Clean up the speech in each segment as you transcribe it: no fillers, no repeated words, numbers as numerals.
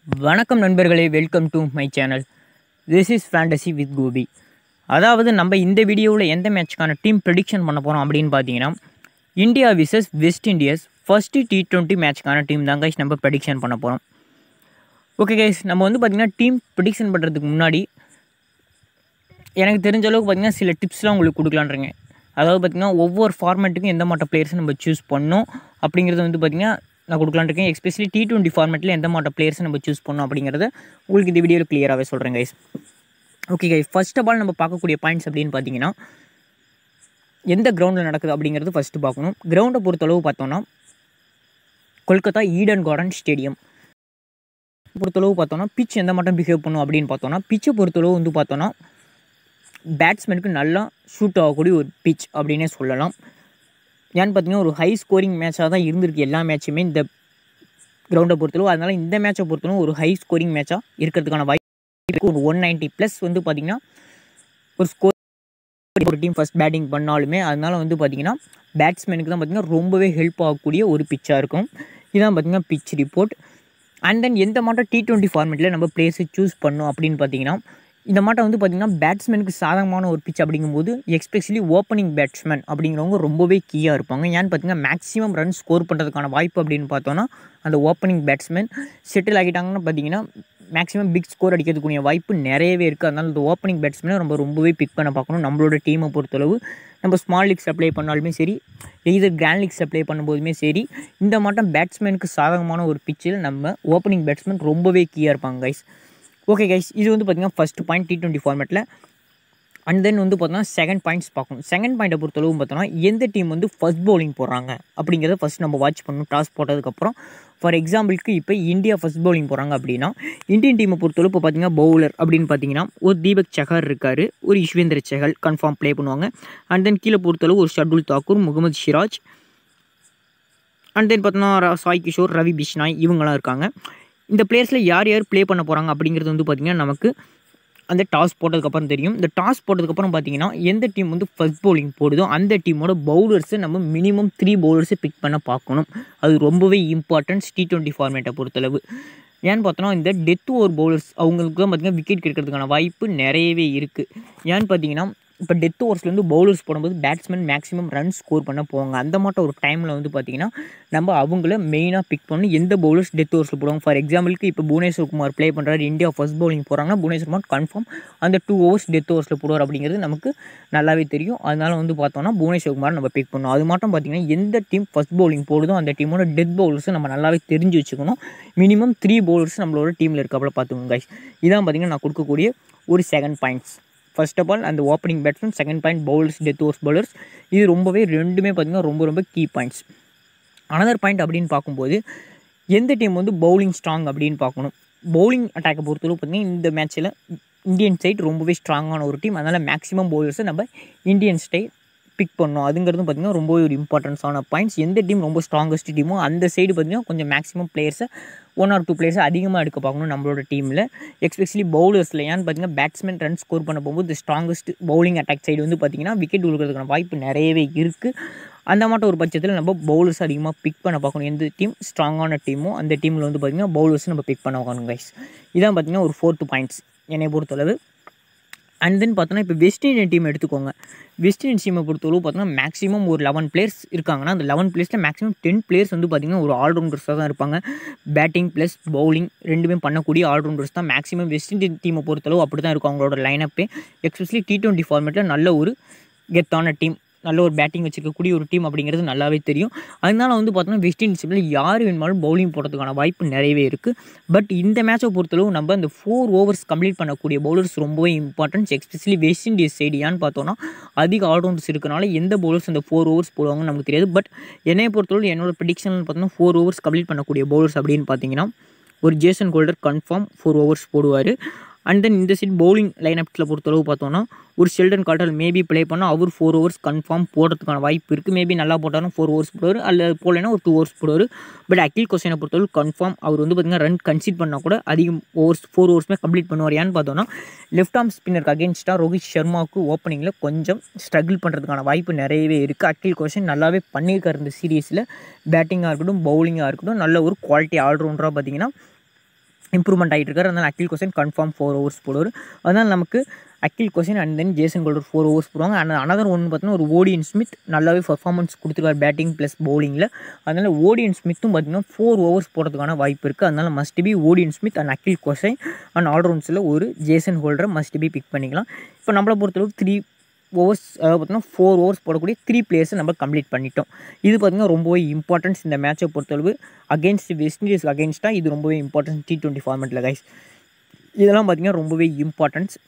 வணக்கம் நண்பர்களே, welcome to my channel. This is fantasy with Gopi. அதாவது நம்ம இந்த வீடியோவில் எந்த மேட்ச்க்கான டீம் ப்ரெடிக்ஷன் பண்ண போகிறோம் அப்படின்னு பார்த்தீங்கன்னா, India versus West Indies first T20 மேட்ச்க்கான டீம் தான் கைஸ் நம்ம ப்ரெடிக்ஷன் பண்ண போகிறோம். ஓகே கைஸ், நம்ம வந்து பார்த்திங்கன்னா டீம் ப்ரெடிக்ஷன் பண்ணுறதுக்கு முன்னாடி எனக்கு தெரிஞ்ச அளவுக்கு பார்த்திங்கன்னா சில டிப்ஸ்லாம் உங்களுக்கு கொடுக்கலான்றீங்க. அதாவது பார்த்திங்கன்னா ஒவ்வொரு ஃபார்மேட்டுக்கும் எந்த மாட்ட பிளேயர்ஸை நம்ம சூஸ் பண்ணோம் அப்படிங்கிறது வந்து பார்த்திங்கன்னா நான் கொடுக்கலான்னு இருக்கேன். எஸ்பெஷலி T20 ஃபார்மேட்டில் எந்த மாட்ட பிளேயர்ஸை நம்ம சூஸ் பண்ணோம் அப்படிங்கிறத உங்களுக்கு இந்த வீடியோவில் கிளியராகவே சொல்கிறேன் guys. Okay guys, first of all நம்ம பார்க்கக்கூடிய பாயிண்ட்ஸ் அப்படின்னு பார்த்தீங்கன்னா, எந்த கிரவுண்டில் நடக்குது அப்படிங்கிறது ஃபஸ்ட்டு பார்க்கணும். கிரவுண்டை பொறுத்தளவு பார்த்தோன்னா கொல்கத்தா ஈடன் கார்டன் ஸ்டேடியம் பொறுத்தளவு பார்த்தோன்னா பிச் எந்த மாட்டம் பிஹேவ் பண்ணும் அப்படின்னு பார்த்தோன்னா, பிச்சை பொறுத்தளவு வந்து பார்த்தோன்னா பேட்ஸ்மேனுக்கு நல்லா ஷூட் ஆகக்கூடிய ஒரு பிச் அப்படின்னே சொல்லலாம். ஏன்னு பார்த்தீங்கன்னா ஒரு ஹை ஸ்கோரிங் மேட்சாக தான் இருந்திருக்கு எல்லா மேட்சுமே இந்த கிரவுண்டை பொறுத்தளவு. அதனால் இந்த மேட்சை பொறுத்தளவு ஒரு ஹை ஸ்கோரிங் மேட்சாக இருக்கிறதுக்கான வாய்ப்பு ஒரு 190 ப்ளஸ் வந்து பார்த்திங்கன்னா ஒரு ஸ்கோர் ஒரு டீம் ஃபஸ்ட் பேட்டிங் பண்ணாலுமே அதனால் வந்து பார்த்திங்கன்னா பேட்ஸ்மேனுக்கு தான் பார்த்திங்கன்னா ரொம்பவே ஹெல்ப் ஆகக்கூடிய ஒரு பிச்சாக இருக்கும். இதுதான் பார்த்திங்கன்னா பிச் ரிப்போர்ட். அண்ட் தென் எந்த மாட்டம் T20 ஃபார்மேட்டில் நம்ம பிளேயர்ஸை சூஸ் பண்ணோம் அப்படின்னு பார்த்தீங்கன்னா, இந்த மாட்டம் வந்து பார்த்திங்கன்னா பேட்ஸ்மேனுக்கு சாதகமான ஒரு பிச் அப்படிங்கும்போது எஸ்பெஷலி ஓப்பனிங் பேட்ஸ்மேன் அப்படிங்கிறவங்க ரொம்பவே கீயாக இருப்பாங்க. ஏன்னு பார்த்தீங்கன்னா மேக்ஸிமம் ரன் ஸ்கோர் பண்ணுறதுக்கான வாய்ப்பு அப்படின்னு பார்த்தோன்னா அந்த ஓப்பனிங் பேட்ஸ்மேன் செட்டில் ஆகிட்டாங்கன்னு பார்த்தீங்கன்னா மேக்ஸிமம் பிக் ஸ்கோர் அடிக்கிறதுக்குரிய வாய்ப்பு நிறையவே இருக்குது. அதனால் இந்த ஓப்பனிங் பேட்ஸ்மேனை ரொம்பவே பிக் பண்ண பார்க்கணும். நம்மளோட டீமை பொறுத்தளவு நம்ம ஸ்மால் லீக்ஸ் அப்ளை பண்ணாலுமே சரி, எய்தர் கிராண்ட் லீக்ஸ் அப்ளை பண்ணும்போதுமே சரி, இந்த மாட்டம் பேட்ஸ்மேனுக்கு சாதகமான ஒரு பிச்சில் நம்ம ஓப்பனிங் பேட்ஸ்மேன் ரொம்பவே கீயாக இருப்பாங்க கைஸ். ஓகே கைஸ், இது வந்து பார்த்திங்கன்னா ஃபஸ்ட் பாயிண்ட் T20 ஃபார்மேட்டில். அண்ட் தென் வந்து பார்த்தோன்னா செகண்ட் பாயிண்ட்ஸ் பார்க்கணும். செகண்ட் பாயிண்ட்டை பொறுத்தளவு பார்த்தோன்னா எந்த டீம் வந்து ஃபஸ்ட் பவுலிங் போடுறாங்க அப்படிங்கிறத ஃபஸ்ட் நம்ம வாட்ச் பண்ணணும். டாஸ் போட்டதுக்கப்புறம் ஃபார் எக்ஸாம்பிளுக்கு இப்போ இந்தியா ஃபஸ்ட் பவுலிங் போகிறாங்க அப்படின்னா, இந்தியன் டீமை பொறுத்தளவு இப்போ பார்த்திங்கன்னா பவுலர் அப்படின்னு பார்த்தீங்கன்னா ஒரு தீபக் சஹர் இருக்கார், ஒரு யுஸ்வேந்திர சஹல் கன்ஃபார்ம் ப்ளே பண்ணுவாங்க. அண்ட் தென் கீழே பொறுத்தளவு ஒரு ஷர்துல் தாக்கூர், முகமது சிராஜ், அண்ட் தென் பார்த்தோன்னா சாய் கிஷோர், ரவி பிஷ்னாய் இவங்களாம் இருக்காங்க. இந்த பிளேயர்ஸில் யார் யார் ப்ளே பண்ண போகிறாங்க அப்படிங்கிறது வந்து பார்த்திங்கன்னா நமக்கு அந்த டாஸ் போட்டதுக்கப்புறம் தெரியும். இந்த டாஸ் போட்டதுக்கப்புறம் பார்த்தீங்கன்னா எந்த டீம் வந்து ஃபஸ்ட் பவுலிங் போடுதோ அந்த டீமோட பவுலர்ஸை நம்ம மினிமம் 3 பவுலர்ஸை பிக் பண்ண பார்க்கணும். அது ரொம்பவே இம்பார்ட்டன்ஸ் T20 ஃபார்மேட்டை பொறுத்தளவு. ஏன்னு பார்த்தோன்னா இந்த டெத் ஓவர் பவுலர்ஸ் அவங்களுக்கு தான் பார்த்திங்கன்னா விக்கெட் கிடைக்கிறதுக்கான வாய்ப்பு நிறையவே இருக்குது. ஏன்னு பார்த்தீங்கன்னா இப்போ டெத் ஓவர்ஸ்லேருந்து பவுலர்ஸ் போடும்போது பேட்ஸ்மேன் மேக்ஸிமம் ரன் ஸ்கோர் பண்ண போவாங்க. அந்த மாட்டம் ஒரு டைமில் வந்து பார்த்திங்கன்னா நம்ம அவங்கள மெயினாக பிக் பண்ணி எந்த பவுலர்ஸ் டெத் ஓவர்ஸில் போடுவாங்க. ஃபார் எக்ஸாம்பிளுக்கு இப்போ புவனேஸ்வர் குமார் ப்ளே பண்ணுறாரு, இந்தியா ஃபஸ்ட் பவுலிங் போகிறாங்கன்னா புவனேஸ்வர் குமார் கன்ஃபார்ம் அந்த 2 ஓவர்ஸ் டெத் ஓவர்ஸில் போடுவார் அப்படிங்கிறது நமக்கு நல்லாவே தெரியும். அதனால் வந்து பார்த்தோன்னா புவனேஸ்வர் குமார் நம்ம பிக் பண்ணணும். அது மட்டும் பார்த்திங்கன்னா எந்த டீம் ஃபஸ்ட் பவுலிங் போடுதோ அந்த டீமோட டெத் பவுலர்ஸை நம்ம நல்லாவே தெரிஞ்சு வச்சுக்கணும். மினிமம் 3 பவுலர்ஸ் நம்மளோட டீமில் இருக்கப்பல பார்த்துக்கோங்க கைஸ். இதான் பார்த்திங்கன்னா நான் கொடுக்கக்கூடிய ஒரு second points. First of all அந்த opening batsman, second point bowlers, death overs bowlers. இது ரொம்பவே ரெண்டுமே பார்த்திங்கன்னா ரொம்ப கீ பாயிண்ட்ஸ். அனதர் பாயிண்ட் அப்படின்னு பார்க்கும்போது எந்த டீம் வந்து பவுலிங் ஸ்ட்ராங் அப்படின்னு பார்க்கணும். பவுலிங் அட்டாக்கை பொறுத்தளவு பார்த்திங்கன்னா இந்த மேட்ச்சில் இந்தியன் சைட் ரொம்பவே ஸ்ட்ராங்கான ஒரு டீம். அதனால் மேக்ஸிமம் பவுலர்ஸை நம்ம இந்தியன் ஸ்டைல் பிக் பண்ணணும். அதுங்கிறது பார்த்திங்கன்னா ரொம்பவே ஒரு இம்பார்ட்டன்ஸான பாயிண்ட்ஸ். எந்த டீம் ரொம்ப ஸ்ட்ராங்கஸ்ட் டீமோ அந்த சைடு பார்த்திங்கன்னா கொஞ்சம் மேக்ஸிமம் பிளேயர்ஸை 1 or 2 பிளேயர்ஸை அதிகமாக எடுக்க பார்க்கணும் நம்மளோட டீமில். எஸ்பெஷலி பவுலர்ஸில் ஏன்னு பார்த்திங்கன்னா பேட்ஸ்மேன் ரன் ஸ்கோர் பண்ணும்போது இந்த ஸ்ட்ராங்கஸ்ட் பவுலிங் அட்டாக் சைடு வந்து பார்த்திங்கன்னா விக்கெட் விழுக்கிறதுக்கான வாய்ப்பு நிறையவே இருக்குது. அந்த மாட்டம் ஒரு பட்சத்தில் நம்ம பவுலர்ஸ் அதிகமாக பிக் பண்ண பார்க்கணும். எந்த டீம் ஸ்ட்ராங்கான டீமோ அந்த டீமில் வந்து பார்த்திங்கன்னா பவுலர்ஸ் நம்ம பிக் பண்ண பார்க்கணும் கைஸ். இதான் பார்த்திங்கன்னா ஒரு 4th பாயிண்ட்ஸ் என்னை பொறுத்தளவு. அண்ட் தென் பார்த்தோன்னா இப்போ வெஸ்ட் இண்டியன் டீம் எடுத்துக்கோங்க. வெஸ்ட் இண்டியன் டீமை பொறுத்தளவு பார்த்தோன்னா மேக்ஸிமம் ஒரு 11 பிளேயர்ஸ் இருக்காங்கன்னா அந்த 11 பிளேயர்ஸில் மேக்ஸிமம் 10 பிளேயர்ஸ் வந்து பார்த்திங்கன்னா ஒரு ஆல்ரவுண்டர்ஸாக தான் இருப்பாங்க. பேட்டிங் ப்ளஸ் பவுலிங் ரெண்டுமே பண்ணக்கூடிய ஆல்ரவுண்டர்ஸ் தான் மேக்ஸிமம் வெஸ்ட் இண்டியன் டீமை பொறுத்தளவு அப்படி தான் இருக்கும் அவங்களோட லைனப்பே. எஸ்பெஷலி T20 ஃபார்மேட்டில் நல்ல ஒரு கெத்தான டீம், நல்ல ஒரு பேட்டிங் வச்சுருக்கக்கூடிய ஒரு டீம் அப்படிங்கிறது நல்லாவே தெரியும். அதனால் வந்து பார்த்தோன்னா வெஸ்ட் இண்டீஸ் டீமில் யார் வேணுமாலும் பவுலிங் போடுறதுக்கான வாய்ப்பு நிறையவே இருக்குது. பட் இந்த மேட்சை பொறுத்தளவு நம்ம அந்த 4 ஓவர்ஸ் கம்ப்ளீட் பண்ணக்கூடிய பவுலர்ஸ் ரொம்பவே importance. Especially West Indies side ஏன்னு பார்த்தோன்னா அதிக ஆல்ரவுண்டர்ஸ் இருக்கனால எந்த பவுலர்ஸ் அந்த 4 ஓவர்ஸ் போடுவாங்கன்னு நமக்கு தெரியாது. பட் என்னை பொறுத்தளவு என்னோட ப்ரெடிக்ஷன் பார்த்தோன்னா 4 ஓவர்ஸ் கம்ப்ளீட் பண்ணக்கூடிய பவுலர்ஸ் அப்படின்னு பார்த்தீங்கன்னா ஒரு ஜேசன் ஹோல்டர் கன்ஃபார்ம் 4 ஓவர்ஸ் போடுவார். அண்ட் தென் இந்த சைட் பவுலிங் லைனப்ஸில் பொறுத்தளவு பார்த்தோன்னா ஒரு ஷெல்டன் கார்டர் மேபி ப்ளே பண்ணால் அவர் 4 ஓவர்ஸ் கன்ஃபார்ம் போடுறதுக்கான வாய்ப்பு இருக்குது. மேபி நல்லா போட்டாலும் 4 ஓவர்ஸ் போடுவார், அல்லது போடலைன்னா ஒரு 2 ஓவர்ஸ் போடுவார். பட் அகில் கோஷனை பொறுத்தளவு கன்ஃபார்ம் அவர் வந்து பார்த்திங்கன்னா ரன் கன்சிட் பண்ணால் கூட அதிகம் ஓவர்ஸ் 4 ஓவர்ஸுமே கம்ப்ளீட் பண்ணுவார். ஏன்னு பார்த்தோன்னா லெஃப்ட் ஆர்ம் ஸ்பின்னருக்கு அகேன்ஸ்டாக ரோஹித் சர்மாவுக்கு ஓப்பனிங்கில் கொஞ்சம் ஸ்ட்ரகிள் பண்ணுறதுக்கான வாய்ப்பு நிறையவே இருக்குது. அகில் கோஷன் நல்லாவே பண்ணியிருக்கார் இந்த சீரீஸில். பேட்டிங்காக இருக்கட்டும் பவுலிங்காக இருக்கட்டும் நல்ல ஒரு குவாலிட்டி ஆல்ரவுண்டராக பார்த்திங்கன்னா இம்ப்ரூவ்மெண்ட் ஆகிட்டு இருக்காரு. அதனால் அகில் கோசன் கன்ஃபார்ம் 4 ஓவர்ஸ் போடுவார். அதனால் நமக்கு Akeal Hosein and then Jason Holder 4 overs போடுவாங்க. அண்ட் அனதர் ஒன்று பார்த்தீங்கன்னா ஒரு ஓடியன் ஸ்மித் நல்லாவே பர்ஃபார்மன்ஸ் கொடுத்துருக்காரு பேட்டிங் ப்ளஸ் பவுலிங்கில். அதனால் ஓடியன் ஸ்மித்தும் பார்த்தீங்கன்னா 4 ஓவர்ஸ் போடுறதுக்கான வாய்ப்பு இருக்குது. அதனால் must be Odean Smith and Akeal Hosein and ஆல்ரவுண்ட்ஸில் ஒரு ஜேசன் ஹோல்டரை மஸ்ட் பி பிக் பண்ணிக்கலாம். இப்போ நம்மளை பொறுத்தளவுக்கு 3 ஓவர்ஸ் அதாவது பார்த்தீங்கன்னா 4 ஓவர்ஸ் போடக்கூடிய 3 பிளேயர்ஸை நம்ம கம்ப்ளீட் பண்ணிட்டோம். இது பார்த்திங்கன்னா ரொம்பவே இம்பார்ட்டன்ஸ் இந்த மேட்சை பொறுத்தளவு அகேன்ஸ்ட் வெஸ்ட் இண்டீஸ் அகேன்ஸ்டாக இது ரொம்பவே இம்பார்ட்டன்ஸ் T20 ஃபார்மெட்டில் கைஸ். இதெல்லாம் பார்த்திங்கன்னா ரொம்பவே இம்பார்ட்டன்ஸ்.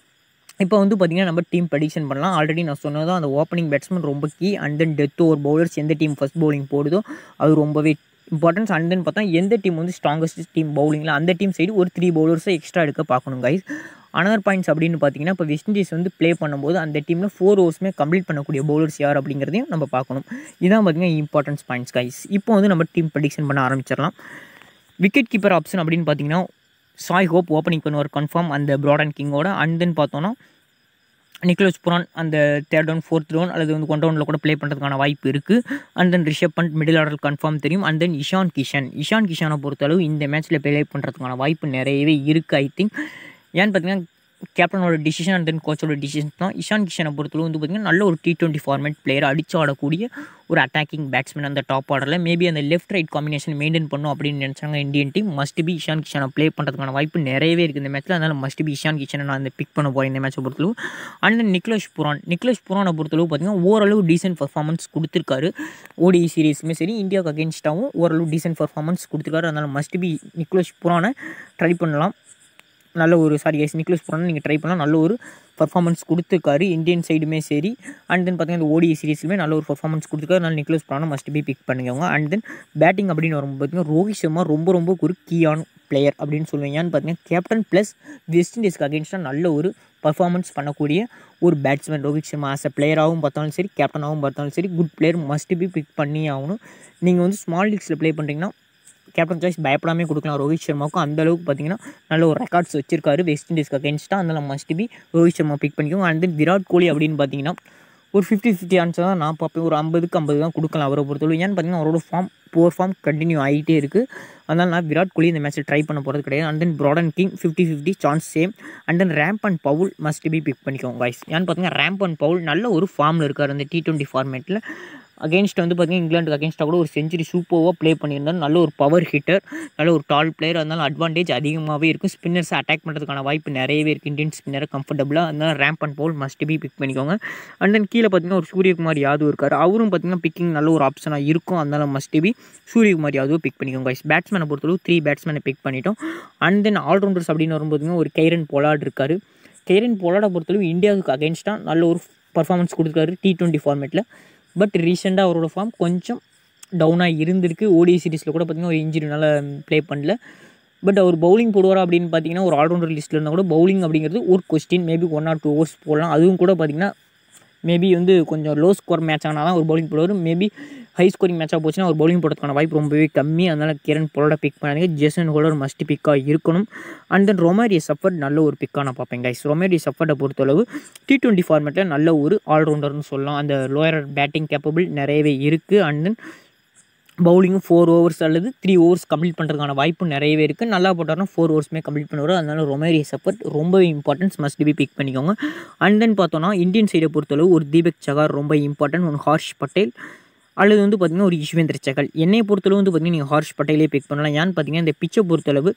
இப்போ வந்து பார்த்திங்கன்னா நம்ம டீம் ப்ரெடிக்ஷன் பண்ணலாம். ஆல்ரெடி நான் சொன்னது அந்த ஓப்பனிங் பேட்ஸ்மேன் ரொம்ப key. And then death over bowlers எந்த டீம் ஃபஸ்ட் பவுலிங் போடுதோ அது ரொம்பவே இம்பார்ட்டன்ஸ். அண்ட் தென் பார்த்தா எந்த டீம் வந்து ஸ்ட்ராங்கஸ்ட் டீம் பவுலிங்கில் அந்த டீம் சைடு ஒரு 3 பவுலர்ஸை எக்ஸ்ட்ரா எடுக்க பார்க்கணும் கைஸ். அனதர் பாயிண்ட்ஸ் அப்படின்னு பார்த்தீங்கன்னா இப்போ வெஸ்ட் இண்டீஸ் வந்து ப்ளே பண்ணும்போது அந்த டீமில் 4 ஓவர்ஸுமே கம்ப்ளீட் பண்ணக்கூடிய பவுலர்ஸ் யார் அப்படிங்கிறதையும் நம்ம பார்க்கணும். இதான் பார்த்தீங்கன்னா இம்பார்ட்டன்ஸ் பாயிண்ட்ஸ் கைஸ். இப்போ வந்து நம்ம டீம் ப்ரெடிக்ஷன் பண்ண ஆரம்பிச்சிடலாம். விக்கெட் கீப்பர் ஆப்ஷன் அப்படின்னு பார்த்தீங்கன்னா சாய் ஹோப் ஓப்பனிங் பண்ணுவார் கன்ஃபார்ம் அந்த பிராட் அண்ட் கிங்கோட. அண்ட் தென் பார்த்தோன்னா நிக்கோலஸ் புரான் அந்த 3rd ரவுண்ட் 4th ரவுண்ட் அல்லது வந்து 1 ரவுண்டில் கூட ப்ளே பண்ணுறதுக்கான வாய்ப்பு இருக்குது. And then Rishabh Pant middle order confirm தெரியும். அண்ட் தென் இஷான் கிஷானை பொறுத்தளவு இந்த மேட்ச்சில் ப்ளே பண்ணுறதுக்கான வாய்ப்பு நிறையவே இருக்குது ஐ திங்க். ஏன்னு பார்த்தீங்கன்னா கேப்டனோட டிசிஷன் அண்ட் தென் கோச்சோட டிசிஷன் தான். இஷான் கிஷனை பொறுத்தளவு வந்து பார்த்திங்கன்னா நல்ல ஒரு T20 ஃபார்மேட் பிளேயர், அடிச்சு ஆடக்கூடிய ஒரு அட்டாக்கிங் பேட்ஸ்மேன் அந்த டாப் ஆர்டரில். மேபி அந்த லெஃப்ட் ரைட் காம்பினேஷன் மெயின்டைன் பண்ணும் அப்படின்னு நினச்சாங்க Indian team. Must be Ishan கிஷனை ப்ளே பண்ணுறதுக்கான வாய்ப்பு நிறையவே இருக்குது இந்த மேட்ச்சில். அதனால் மஸ்ட் பி இஷான் கிஷனை நான் அந்த பிக் பண்ண போகிறேன் இந்த மேட்சை பொறுத்தளவு. அண்ட் தென் நிக்கோலஸ் புரானை பொறுத்தளவு பார்த்திங்கன்னா ஓரளவு டீசென்ட் பர்ஃபார்மன்ஸ் கொடுத்துருக்காரு. ODI சீரீஸுமே சரி இந்தியாவுக்கு அகேன்ஸ்டாகவும் ஓரளவு டீசென்ட் பர்ஃபார்மன்ஸ் கொடுத்துருக்காரு. அதனால் மஸ்ட் பி நிக்கோலஸ் புரானை ட்ரை பண்ணலாம். நல்ல ஒரு நிக்கோலஸ் புரானை நீங்கள் ட்ரை பண்ணலாம். நல்ல ஒரு பர்ஃபார்மன்ஸ் கொடுத்துருக்காரு இந்தியன் சைடுமே சரி. அண்ட் தென் பார்த்தீங்கன்னா இந்த ODI சீரீஸ்லுமே நல்ல ஒரு பர்ஃபார்மன்ஸ் கொடுத்துருக்காரு. அதனால் நிக்கோலஸ் புரானை மஸ்ட் பி பிக் பண்ணிக்கோங்க. அண்ட் தென் பேட்டிங் அப்படின்னு வரும்போது பார்த்தீங்கன்னா ரோஹித் சர்மா ரொம்ப ஒரு கீயான பிளேயர் அப்படின்னு சொல்லுவேன். ஏன்னு பார்த்தீங்கன்னா கேப்டன் ப்ளஸ் வெஸ்ட் இண்டீஸ்க்கு அகேன்ஸ்டாக நல்ல ஒரு பர்ஃபார்மன்ஸ் பண்ணக்கூடிய ஒரு batsman Rohit Sharma. As a பிளேயராகவும் பார்த்தாலும் சரி கேப்டனாகவும் பார்த்தாலும் சரி good player must be pick பண்ணி ஆகணும். நீங்கள் வந்து ஸ்மால் லீக்ஸில் ப்ளே பண்ணுறீங்கன்னா கேப்டன் சாய்ஸ் பயப்படாமே கொடுக்கலாம் ரோஹித் சர்மாவுக்கும். அந்தளவுக்கு பார்த்தீங்கன்னா நல்ல ஒரு ரெக்கார்ட்ஸ் வச்சிருக்காரு வெஸ்ட் இண்டீஸ்க்கு அகேன்ஸ்டாக. அதனால் must be Rohit Sharma pick பண்ணிக்கோங்க. அண்ட் தென் விராட் கோலி அப்படின்னு பார்த்தீங்கன்னா ஒரு 50-50 ஆன்சர் தான் நான் பார்ப்பேன். ஒரு 50க்கு 50 தான் கொடுக்கலாம் அவரை பொறுத்தவரை. ஏன்னு பார்த்தீங்கன்னா அவரோட புவர் ஃபார்ம் கண்டினியூ ஆகிட்டே இருக்குது. அதனால் நான் விராட் கோலி இந்த மேட்ச்சில் ட்ரை பண்ண போகிறது கிடையாது. And then Brad and King 50-50 chance same. And then ரேம்ப் அண்ட் பவுல் மஸ்ட் பி பிக் பண்ணிக்கோங்க கைஸ். ஏன்னு பார்த்தீங்கன்னா ரேம்ப் அண்ட் பவுல் நல்ல ஒரு ஃபார்மில் இருக்கார் அந்த T20 ஃபார்மேட்டில். அகேன்ஸ்ட் வந்து பார்த்திங்கன்னா இங்கிலாந்துக்கு அகேன்ஸ்டாக கூட ஒரு செஞ்சுரி சூப்பராக ப்ளே பண்ணியிருந்தார். நல்ல ஒரு பவர் ஹிட்டர், நல்ல ஒரு டால் பிளேயர். அதனால் அட்வான்டேஜ் அதிகமாகவே இருக்கும். ஸ்பின்னர்ஸை அட்டாக் பண்ணுறதுக்கான வாய்ப்பு நிறையவே இருக்குது இந்தியன் ஸ்பின்னரை கம்ஃபர்டபுளாக. அதனால் ரேம்ப் அண்ட் பவுல் மஸ்ட் பி பிக் பண்ணிக்கோங்க. அண்ட் தென் கீழே பார்த்திங்கன்னா ஒரு சூரியகுமார் யாதவ் இருக்கார். அவரும் பார்த்திங்கன்னா பிக்கிங் நல்ல ஒரு ஆப்ஷனாக இருக்கும். அதனால் must be Suryakumar Yadav pick பண்ணிக்கோங்க கைஸ். பேட்ஸ்மேனை பொறுத்தளவு 3 பேட்ஸ்மேனை பிக் பண்ணிட்டோம். அண்ட் தென் ஆல்ரவுண்டர்ஸ் அப்படின்னு வரும்போது ஒரு கைரன் பொலார்ட் இருக்கார். கைரன் பொலார்டை பொறுத்தளவு இந்தியாவுக்கு அகேன்ஸ்டாக நல்ல ஒரு பர்ஃபார்மன்ஸ் கொடுத்துருக்காரு T20 ஃபார்மேட்டில். பட் ரீசெண்டாக அவரோட ஃபார்ம் கொஞ்சம் டவுனாக இருந்திருக்கு. ODI சீரீஸில் கூட பார்த்திங்கன்னா ஒரு இன்ஜுரினால ப்ளே பண்ணல. பட் அவர் பவுலிங் போடுவாரா அப்படின்னு பார்த்தீங்கன்னா ஒரு ஆல்ரவுண்டர் லிஸ்ட்டில் இருந்தால் கூட பவுலிங் அப்படிங்கிறது ஒரு கொஸ்டின். மேபி 1 or 2 ஓவர்ஸ் போடலாம். அதுவும் கூட பார்த்திங்கன்னா மேபி வந்து கொஞ்சம் லோ ஸ்கோர் மேட்ச் ஆனால் தான் ஒரு பவுலிங் போடுவார். மேபி ஹை ஸ்கோரிங் மேட்சாக போச்சுன்னா ஒரு பவுலிங் போடுறதுக்கான வாய்ப்பு ரொம்பவே கம்மி. அதனால் கிரண் பொலார்டை பிக் பண்ணாதீங்க. ஜேசன் ஹோல்டர் மஸ்ட் பிக்காக இருக்கணும். அண்ட் தென் ரொமேரியோ சஃபர்ட் நல்ல ஒரு பிக்காக நான் பார்ப்பேன் கைஸ். ரொமேரியோ சஃபர்ட்டை பொறுத்தளவு T20 ஃபார்மேட்டில் நல்ல ஒரு ஆல்ரவுண்டர்னு சொல்லலாம். அந்த லோயர் பேட்டிங் கேப்பபிள் நிறையவே இருக்குது. அண்ட் தென் பவுலிங்கும் 4 ஓவர்ஸ் அல்லது 3 ஓவர்ஸ் கம்ப்ளீட் பண்ணுறதுக்கான வாய்ப்பு நிறையவே இருக்குது. நல்லா போட்டார்னா 4 ஓவர்ஸுமே கம்ப்ளீட் பண்ணுவார். அதனால் ரொமேரியோ சஃபர்ட் ரொம்பவே இம்பார்ட்டன்ஸ் மஸ்ட் பி பிக் பண்ணிக்கோங்க. அண்ட் தென் பார்த்தோன்னா இந்தியன் சைடை பொறுத்தளவு ஒரு தீபக் சகார் ரொம்ப இம்பார்ட்டன்ட். ஒரு ஹர்ஷ் பட்டேல் அல்லது வந்து பார்த்திங்கன்னா ஒரு யுஸ்வேந்திர சகல். என்னை பொறுத்தளவு வந்து பார்த்திங்கன்னா நீங்கள் ஹர்ஷ் பட்டேலே பிக் பண்ணலாம். ஏன்னு பார்த்தீங்கன்னா இந்த பிச்சை பொறுத்தளவு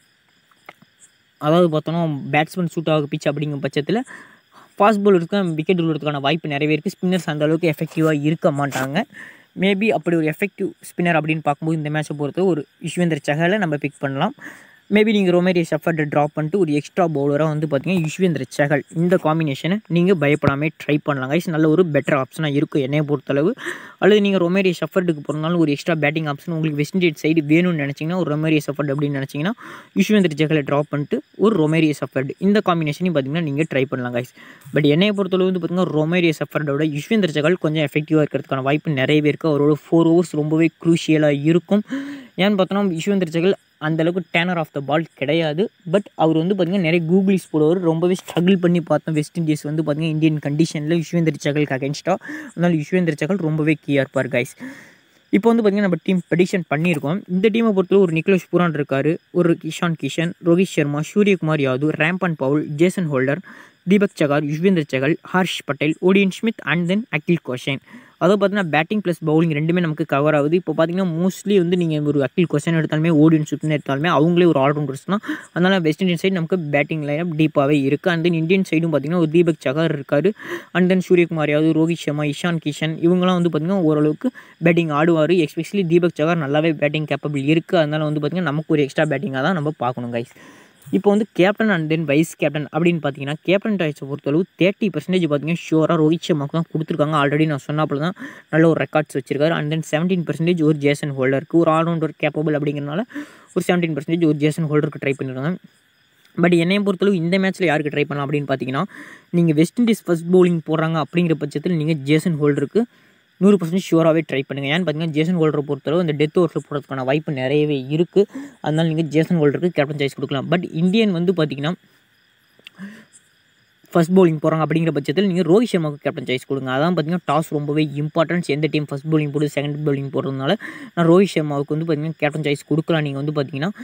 அதாவது பார்த்தோன்னா பேட்ஸ்மேன் சூட் ஆக பிச் அப்படிங்கிற பட்சத்தில் ஃபாஸ்ட் பவுலருக்கு விக்கெட் விழுறதுக்கான வாய்ப்பு நிறையவே இருக்குது. ஸ்பின்னர்ஸ் அந்தளவுக்கு எஃபெக்டிவாக இருக்க மாட்டாங்க. மேபி அப்படி ஒரு எஃபெக்டிவ் ஸ்பின்னர் அப்படின்னு பார்க்கும்போது இந்த மேட்சை பொறுத்து ஒரு யுஸ்வேந்திர சகலை நம்ம பிக் பண்ணலாம். மேபி நீங்கள் ரொமேரியோ சஃபர்ட்டை ட்ராப் பண்ணிட்டு ஒரு எக்ஸ்ட்ரா பவுலராக வந்து பார்த்தீங்கன்னா யுஸ்வேந்திர சகல் இந்த காம்பினேஷனை நீங்கள் பயப்படாமே ட்ரை பண்ணலாம் கைஸ். நல்ல ஒரு பெட்டர் ஆப்ஷனாக இருக்கும் என்னையை பொறுத்தளவு. அல்லது நீங்கள் ரொமேரியோ சஃபர்ட்டுக்கு போகிறனாலும் ஒரு எக்ஸ்ட்ரா பேட்டிங் ஆப்ஷன் உங்களுக்கு வெஸ்ட் இண்டீஸ் சைடு வேணும்னு நினச்சிங்கன்னா ஒரு ரொமேரியோ சஃபர்ட் அப்படின்னு நினச்சிங்கன்னா யுஸ்வேந்திர சகலை ட்ராப் பண்ணிட்டு ஒரு ரொமேரியோ சஃபர்ட் இந்த காம்பினேஷனையும் பார்த்தீங்கன்னா நீங்கள் ட்ரை பண்ணலாம் கைஸ். பட் என்னையை பொறுத்தளவு வந்து பார்த்தீங்கன்னா ரொமேரியோ சஃபர்ட்டோட யுஸ்வேந்திர சகல் கொஞ்சம் எஃபெக்டிவாக இருக்கிறதுக்கான வாய்ப்பு நிறையவே இருக்குது. அவரோட 4 ஓவர்ஸ் ரொம்பவே க்ரூஷியலாக இருக்கும். ஏன்னு பார்த்தோன்னா யுஸ்வேந்திர சகல் அந்தளவுக்கு டேனர் ஆஃப் த பால் கிடையாது. பட் அவர் வந்து பார்த்திங்கன்னா நிறைய கூகுளிஸ் போடுவார். ரொம்பவே ஸ்ட்ரகிள் பண்ணி பார்த்தோம் வெஸ்ட் இண்டீஸ் வந்து பார்த்திங்கன்னா இந்தியன் கண்டிஷனில் யுஸ்வேந்திர சகலுக்கு அகேன்ஸ்டாக. அதனால் யுஸ்வேந்திர சகல் ரொம்பவே கீயாக இருப்பார் கைஸ். இப்போ வந்து பார்த்திங்கன்னா நம்ம டீம் ப்ரெடிக்ஷன் பண்ணியிருக்கோம். இந்த டீமை பொறுத்தவரை ஒரு நிக்கோலஸ் பூரான் இருக்கார், ஒரு Ishan Kishan, Rohit Sharma, Suryakumar Yadav, Rovman Powell, Jason Holder, Deepak Chahar, Yuzvendra Chahal, Harsh Patel, Odean Smith and then Akeal Hosein. அதாவது பார்த்தீங்கன்னா பேட்டிங் ப்ளஸ் பவுலிங் ரெண்டுமே நமக்கு கவர் ஆகுது. இப்போ பார்த்தீங்கன்னா மோஸ்ட்லி வந்து நீங்கள் ஒரு அகில் கோஷன் எடுத்தாலுமே ஓடியன் ஸ்மித்னு எடுத்தாலுமே அவங்களே ஒரு ஆல்ரவுண்டர்ஸ் தான். அதனால் வெஸ்ட் இண்டீஸ் சைடு நமக்கு பேட்டிங் லைனப் டீப்பாகவே இருக்குது. அண்ட் தென் இந்தியன் சைடும் பார்த்தீங்கன்னா ஒரு தீபக் சகார் இருக்கார், அண்ட் தென் சூரியகுமார் யாதவ், ரோஹித் சர்மா, இஷான் கிஷன் இவங்களாம் வந்து பார்த்திங்கன்னா ஓரளவுக்கு பேட்டிங் ஆடுவார். எஸ்பெஷலி தீபக் சகார் நல்லாவே பேட்டிங் கேப்பபிள் இருக்குது. அதனால் வந்து பார்த்திங்கன்னா நமக்கு ஒரு எக்ஸ்ட்ரா பேட்டிங்காக தான் நம்ம பார்க்கணும் கைஸ். இப்போ வந்து captain and then vice captain அப்படின்னு பார்த்தீங்கன்னா கேப்டன் டாய்ஸை பொறுத்தளவு 30% பார்த்தீங்கன்னா ஷூராக ரோஹித் சர்மாவுக்கு தான் கொடுத்துருக்காங்க. ஆல்ரெடி நான் சொன்னாப்புல தான் நல்ல ஒரு ரெக்கார்ட்ஸ் வச்சிருக்காரு. அண்ட் தென் 17% ஒரு ஜேசன் ஹோல்டருக்கு, ஒரு ஆல்ரவுண்டர் கேப்பபிள் அப்படிங்கிறனால ஒரு 17% ஒரு ஜேசன் ஹோல்டருக்கு ட்ரை பண்ணியிருக்காங்க. பட் என்னையை பொறுத்தளவு இந்த மேட்ச்சில் யாருக்கு ட்ரை பண்ணலாம் அப்படின்னு பார்த்தீங்கன்னா, நீங்கள் வெஸ்ட் இண்டீஸ் ஃபர்ஸ்ட் பவுலிங் போடுறாங்க அப்படிங்கிற பட்சத்தில் நீங்கள் ஜேசன் ஹோல்டருக்கு 100% ஷூராகவே ட்ரை பண்ணுங்கள். ஏன்னு பார்த்தீங்கன்னா ஜேசன் ஹோல்டரை பொறுத்தளவு அந்த டெத் ஓவர்ஸில் போடுறதுக்கான வாய்ப்பு நிறையவே இருக்குது. அதனால் நீங்கள் ஜேசன் ஹோல்டருக்கு கேப்டன் சாய்ஸ் கொடுக்கலாம். பட் இந்தியன் வந்து பார்த்தீங்கன்னா ஃபர்ஸ்ட் பவுலிங் போகிறாங்க அப்படிங்கிற பட்சத்தில் நீங்கள் ரோஹித் சர்மாவுக்கு கேப்டன் சாய்ஸ் கொடுங்க. அதான் பார்த்தீங்கன்னா டாஸ் ரொம்பவே இம்பார்ட்டன்ஸ். எந்த டீம் ஃபர்ஸ்ட் பவுலிங் போட்டு செகண்ட் பவுலிங் போடுறதுனால நான் ரோஹித் சர்மாவுக்கு வந்து பார்த்தீங்கன்னா கேப்டன் சாய்ஸ் கொடுக்கலாம். நீங்கள் வந்து பார்த்தீங்கன்னா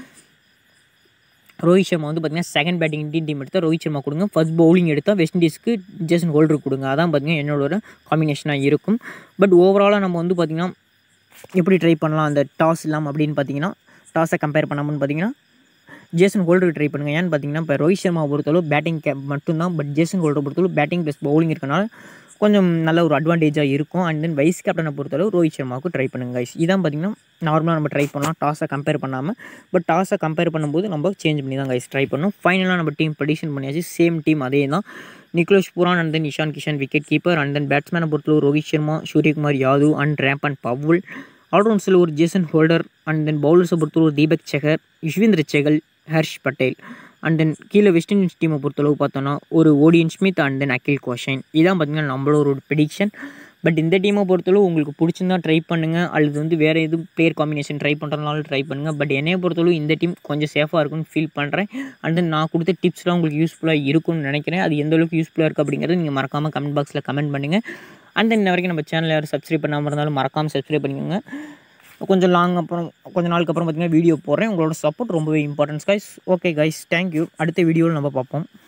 ரோஹித் சர்மா வந்து பார்த்தீங்கன்னா செகண்ட் பேட்டிங் இந்தியன் டீம் எடுத்தால் ரோஹித் சர்மா கொடுங்க, ஃபர்ஸ்ட் பவுலிங் எடுத்தால் வெஸ்ட் இண்டீஸ்க்கு ஜேசன் ஹோல்டர் கொடுங்க. அதான் பார்த்தீங்கன்னா என்னோட காம்பினேஷனாக இருக்கும். பட் ஓவராலாக நம்ம வந்து பார்த்திங்கன்னா எப்படி ட்ரை பண்ணலாம் அந்த டாஸ் இல்லாமல் அப்படின்னு பார்த்தீங்கன்னா, டாஸை கம்பேர் பண்ணாமல் பார்த்தீங்கன்னா ஜேசன் ஹோல்டருக்கு ட்ரை பண்ணுங்கள். ஏன்னு பார்த்தீங்கன்னா இப்போ ரோஹித் சர்மா பொறுத்தளவு பேட்டிங் கேப் மட்டும்தான். பட் ஜேசன் ஹோல்டர் பொறுத்தளவு பேட்டிங் ப்ளஸ் பவுலிங் இருக்கனால கொஞ்சம் நல்ல ஒரு அட்வான்டேஜாக இருக்கும். அண்ட் தென் வைஸ் கேப்டனை பொறுத்தளவு ரோஹித் சர்மாவுக்கு ட்ரை பண்ணுங்க கைஸ். இதான் பார்த்தீங்கன்னா நார்மலாக நம்ம ட்ரை பண்ணலாம் டாஸை கம்பேர் பண்ணாமல். பட் டாஸை கம்பேர் பண்ணும்போது நம்ம சேஞ்ச் பண்ணி தான் கைஸ் ட்ரை பண்ணணும். ஃபைனலாக நம்ம டீம் ப்ரெடிக்ஷன் பண்ணியாச்சு. சேம் டீம் அதே தான். Nicholas Pooran and then Ishan Kishan wicket keeper. And then பேட்ஸ்மேனை பொறுத்தளவு Rohit Sharma, Suryakumar Yadav and Rovman Powell. ஆல்ரவுண்ட்ஸில் ஒரு ஜேசன் ஹோல்டர். அண்ட் தென் பவுலர்ஸை பொறுத்தளவு தீபக் சகர், யுஸ்வேந்திர சகல், ஹர்ஷ் பட்டேல். அண்ட் தென் கீழே வெஸ்ட் இண்டீஸ் டீமை பொறுத்தளவு பார்த்தோன்னா ஒரு Odean Smith and then Akeal Hosein. இதான் பார்த்தீங்கன்னா நம்மளோட ஒரு ப்ரெடிக்ஷன். பட் இந்த டீமை பொறுத்தளவு உங்களுக்கு பிடிச்சிருந்தா ட்ரை பண்ணுங்கள், அல்லது வந்து வேறு எதுவும் பிளேயர் காம்பினேஷன் ட்ரை பண்ணுறதுனாலும் ட்ரை பண்ணுங்கள். பட் என்னையை பொறுத்தளவு இந்த டீம் கொஞ்சம் சேஃபாக இருக்குன்னு ஃபீல் பண்ணுறேன். அண்ட் தென் நான் கொடுத்த டிப்ஸ்லாம் உங்களுக்கு யூஸ்ஃபுல்லாக இருக்கும்னு நினைக்கிறேன். அது எந்த அளவுக்கு யூஸ்ஃபுல்லாக இருக்குது அப்படிங்கிறது நீங்கள் மறக்காமல் கமெண்ட் பாக்ஸில் கமெண்ட் பண்ணுங்கள். அண்ட் தென் இன்ன வரைக்கும் நம்ம சேனல் யாரும் சப்ஸ்கிரைப் பண்ணாமல் இருந்தாலும் மறக்காமல் சப்ஸ்கிரைப் பண்ணிக்கோங்க. கொஞ்சம் கொஞ்ச நாளுக்கு அப்புறம் பார்த்தீங்கன்னா வீடியோ போடுறேன். உங்களோட சப்போர்ட் ரொம்பவே importance guys. Okay guys, thank you. அடுத்த வீடியோவில் நம்ம பார்ப்போம்.